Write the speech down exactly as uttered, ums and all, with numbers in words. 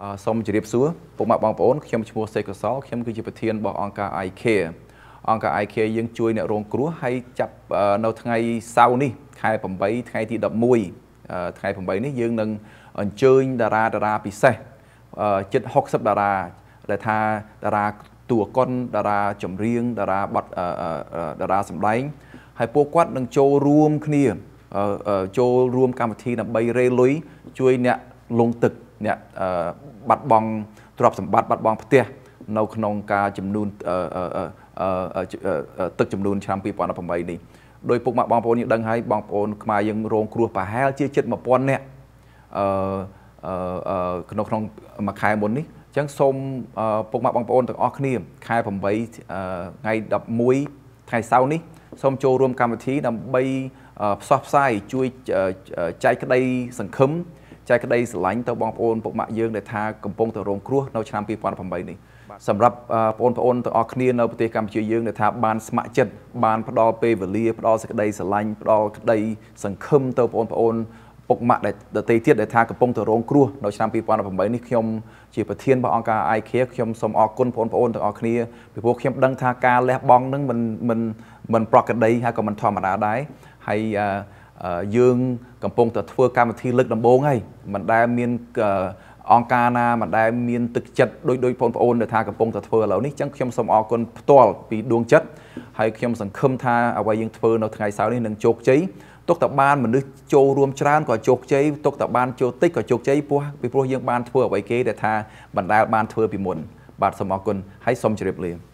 សូមជម្រាបសួរពុកម៉ែបងប្អូនខ្ញុំឈ្មោះសេកកសលខ្ញុំគឺជាប្រធានរបស់អង្គការ I Care អង្គការ I Care យើងជួយអ្នករងគ្រោះហើយចាប់នៅថ្ងៃសៅរ៍នេះខែប្រាំបីថ្ងៃទីដប់មួយថ្ងៃប្រាំបីនេះយើងនឹងអញ្ជើញតារាតារាពិសេសជិតហុកសិបតារាដែលថាតារាតួកុនតារាចម្រៀងតារាបទតារាសម្ដែងហើយពួកគាត់នឹងចូលរួមគ្នាចូលរួមកម្មវិធីដើម្បីរេលុយជួយអ្នកលងទឹកអ្នកបាត់បង់ទ្រព្យសម្បត្តិបាត់បង់ផ្ទះនៅក្នុងការចំនួនទឹកចំនួនឆ្នាំពីរពាន់ដប់ប្រាំបីនេះដោយពុកម៉ែបងប្អូនយើងដឹងហើយបងប្អូនខ្មែរយើងរងគ្រោះប្រហែលជាជិតមួយពាន់នាក់អឺក្នុងក្នុងមួយខែមុននេះអញ្ចឹងសូមពុកម៉ែបងប្អូនទាំងអស់គ្នាខែប្រាំបីថ្ងៃដប់មួយថ្ងៃសៅរ៍នេះសូមចូលរួមកម្មវិធីដើម្បីផ្សព្វផ្សាយជួយចែកក្តីសង្ឃឹមចែកក្តីស្រឡាញ់ទៅបងប្អូនពុកម៉ាក់យើងដែលថាកំពុងតែរងគ្រោះនៅឆ្នាំពីរពាន់ដប់ប្រាំបីនេះសម្រាប់បងប្អូនទាំងអស់គ្នានៅប្រទេសកម្ពុជាយើងដែលថាបានស្ម័គ្រចិត្តបានផ្ដល់ពេលវេលាផ្ដល់សេចក្តីស្រឡាញ់ផ្ដល់ក្តីសង្ឃឹមទៅបងប្អូនពុកម៉ាក់ដែលដទៃទៀតដែលថាកំពុងតែរងគ្រោះនៅឆ្នាំពីរពាន់ដប់ប្រាំបីនេះខ្ញុំជាប្រធានរបស់អង្គការ I Care ខ្ញុំសូមអរគុណបងប្អូនទាំងអស់គ្នាពីព្រោះខ្ញុំដឹងថាការលះបង់នឹងមិនមិនមិនប្រក្រតីហើយក៏មិនធម្មតាដែរហើយយើងកំពុងតែធ្វើកម្មវិធីលើកដំបូងហើយមិនដែលមានអង្គការណាមិនដែលមានទឹកចិត្តដូចដូចបងប្អូនដែលថាកំពុងតែធ្វើឥឡូវនេះអញ្ចឹងខ្ញុំសូមអរគុណផ្ទាល់ពីដួងចិត្តហើយខ្ញុំសង្ឃឹមថាអ្វីយើងធ្វើនៅថ្ងៃសៅរ៍នេះនឹងជោគជ័យទុកតែបានមនុស្សចូលរួមច្រើនក៏ជោគជ័យទុកតែបានចូលតិចក៏ជោគជ័យព្រោះពីព្រោះយើងបានធ្វើអ្វីគេដែលថាមិនដែលបានធ្វើពីមុនបាទសូមអរគុណហើយសូមជម្រាបលា